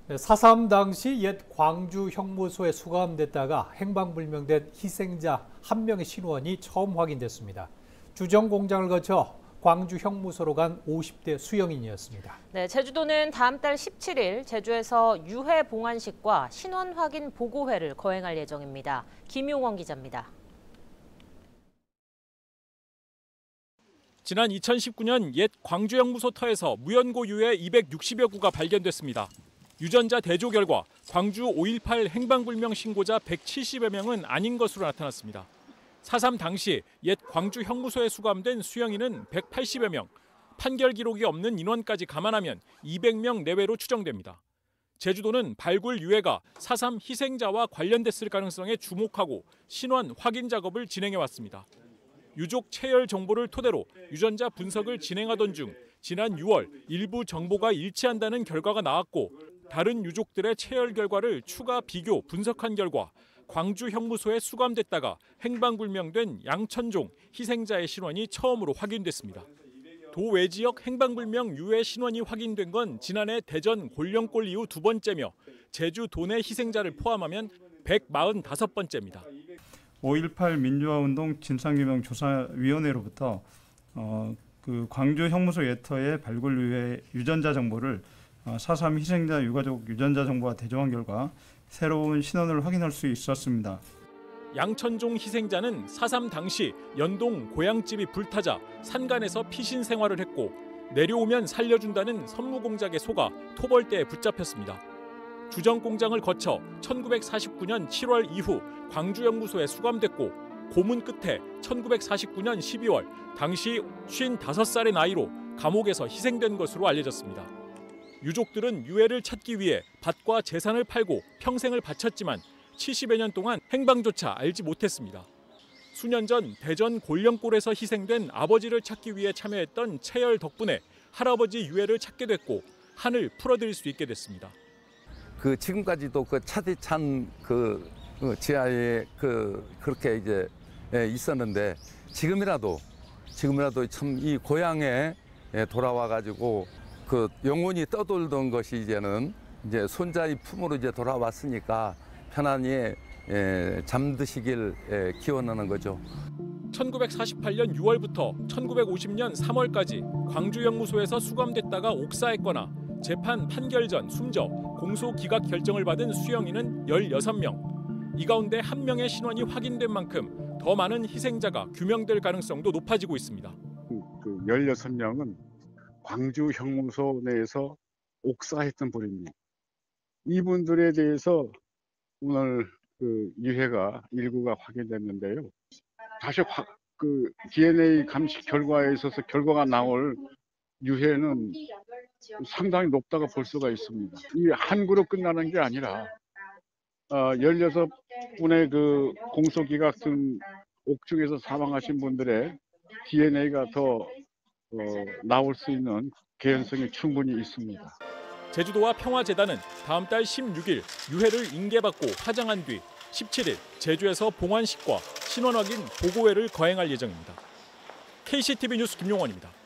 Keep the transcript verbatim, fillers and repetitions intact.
사삼 당시 옛 광주 형무소에 수감됐다가 행방불명된 희생자 한 명의 신원이 처음 확인됐습니다. 주정 공장을 거쳐 광주 형무소로 간 오십 대 수영인이었습니다. 네, 제주도는 다음 달 십칠 일 제주에서 유해 봉안식과 신원 확인 보고회를 거행할 예정입니다. 김용원 기자입니다. 지난 이천십구 년 옛 광주 형무소 터에서 무연고 유해 이백육십여 구가 발견됐습니다. 유전자 대조 결과 광주 오일팔 행방불명 신고자 백칠십여 명은 아닌 것으로 나타났습니다. 사삼 당시 옛 광주 형무소에 수감된 수영인은 백팔십여 명, 판결 기록이 없는 인원까지 감안하면 이백 명 내외로 추정됩니다. 제주도는 발굴 유해가 사삼 희생자와 관련됐을 가능성에 주목하고 신원 확인 작업을 진행해왔습니다. 유족 체열 정보를 토대로 유전자 분석을 진행하던 중 지난 유월 일부 정보가 일치한다는 결과가 나왔고 다른 유족들의 체열 결과를 추가 비교 분석한 결과 광주 형무소에 수감됐다가 행방불명된 양천종 희생자의 신원이 처음으로 확인됐습니다. 도외 지역 행방불명 유해 신원이 확인된 건 지난해 대전 골령골 이후 두 번째며 제주 도내 희생자를 포함하면 백사십오 번째입니다. 오일팔 민주화운동 진상규명조사위원회로부터 어, 그 광주 형무소 예터의 발굴 유해 유전자 정보를 어, 사삼 희생자 유가족 유전자 정보와 대조한 결과 새로운 신원을 확인할 수 있었습니다. 양천종 희생자는 사삼 당시 연동 고향집이 불타자 산간에서 피신 생활을 했고 내려오면 살려준다는 선무공작에 속아 토벌대에 붙잡혔습니다. 주정공장을 거쳐 천구백사십구 년 칠월 이후 광주 형무소에 수감됐고 고문 끝에 천구백사십구 년 십이월 당시 쉰다섯 살의 나이로 감옥에서 희생된 것으로 알려졌습니다. 유족들은 유해를 찾기 위해 밭과 재산을 팔고 평생을 바쳤지만 칠십여 년 동안 행방조차 알지 못했습니다. 수년 전 대전 골령골에서 희생된 아버지를 찾기 위해 참여했던 체열 덕분에 할아버지 유해를 찾게 됐고 한을 풀어드릴 수 있게 됐습니다. 그 지금까지도 그 차디찬 그 지하에 그 그렇게 이제 있었는데 지금이라도 지금이라도 참 이 고향에 돌아와 가지고 그 영혼이 떠돌던 것이 이제는 이제 손자의 품으로 이제 돌아왔으니까 편안히 잠드시길 기원하는 거죠. 천구백사십팔 년 유월부터 천구백오십 년 삼월까지 광주 형무소에서 수감됐다가 옥사했거나 재판 판결 전 숨져 공소 기각 결정을 받은 수영인은 열여섯 명. 이 가운데 한 명의 신원이 확인된 만큼 더 많은 희생자가 규명될 가능성도 높아지고 있습니다. 그 열여섯 명은 광주 형무소 내에서 옥사했던 분입니다. 이분들에 대해서 오늘 그 유해가 일부가 확인됐는데요. 다시 화, 그 디엔에이 감식 결과에 있어서 결과가 나올 유해는 상당히 높다고 볼 수가 있습니다. 이 한 그룹 끝나는 게 아니라 어, 열여섯 분의 그 공소기각 등 옥중에서 사망하신 분들의 디엔에이가 더 어, 나올 수 있는 개연성이 충분히 있습니다. 제주도와 평화재단은 다음 달 십육 일 유해를 인계받고 화장한 뒤 십칠 일 제주에서 봉안식과 신원 확인 보고회를 거행할 예정입니다. 케이씨티비 뉴스 김용원입니다.